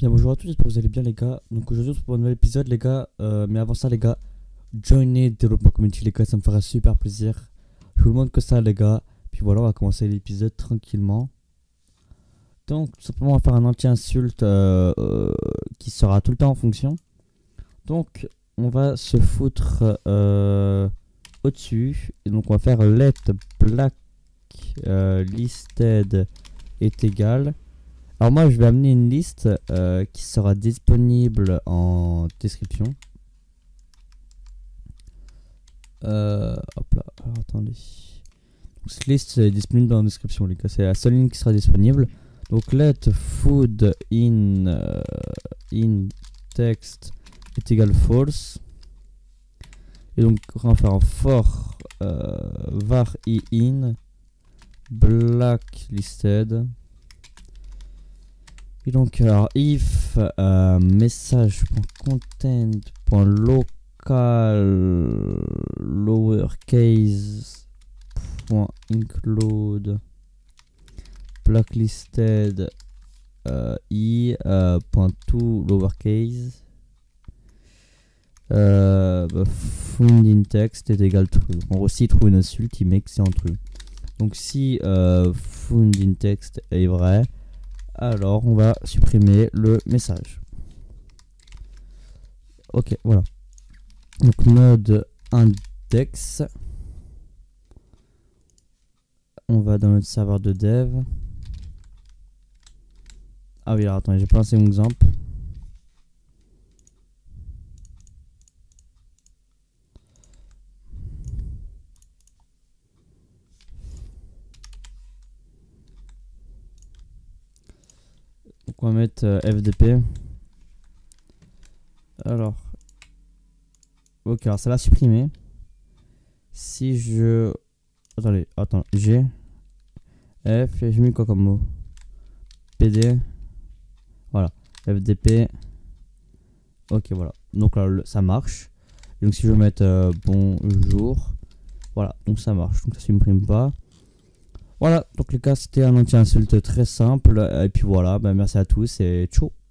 Bien, bonjour à tous, j'espère que vous allez bien les gars. Donc aujourd'hui on se retrouve pour un nouvel épisode les gars. Mais avant ça les gars, joignez Développement Community les gars, ça me fera super plaisir. Je vous demande que ça les gars. Puis voilà, on va commencer l'épisode tranquillement. Donc tout simplement on va faire un anti-insulte qui sera tout le temps en fonction. Donc on va se foutre au-dessus. Et donc on va faire let black listed est égal. Alors moi je vais amener une liste qui sera disponible en description. Hop là, alors attendez. Donc, cette liste est disponible dans la description les gars, c'est la seule ligne qui sera disponible. Donc let food in text est égal false. Et donc on va faire un for var i in blacklisted. Et donc alors if message.content.local lowercase.include blacklisted i.to lowercase found in text est égal true. En gros s'il trouve une insulte il met que c'est en true. Donc si found in text est vrai, alors on va supprimer le message. Ok, voilà. Donc node index. On va dans notre serveur de dev. Ah oui, alors attendez, j'ai pas lancé mon exemple. Donc on va mettre FDP. Alors. Ok, alors ça l'a supprimé. Si je... Attendez, attends. G. F. Et j'ai mis quoi comme mot? PD. Voilà. FDP. Ok, voilà. Donc là, ça marche. Et donc si je veux mettre bonjour. Voilà, donc ça marche. Donc ça supprime pas. Voilà, donc les gars, c'était un anti-insulte très simple. Et puis voilà, bah, merci à tous et ciao.